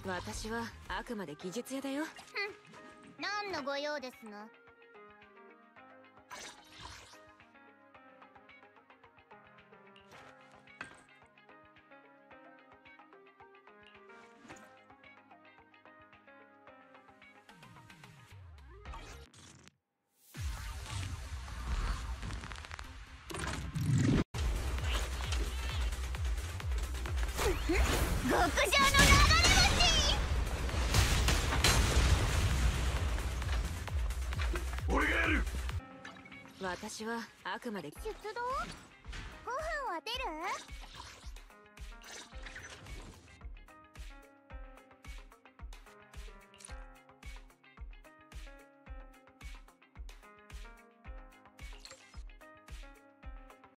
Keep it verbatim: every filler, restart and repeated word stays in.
私はあくまで技術屋だよ。 ふん、何のご用ですの？極上の流れ星！ 俺がやる。 私はあくまで出動？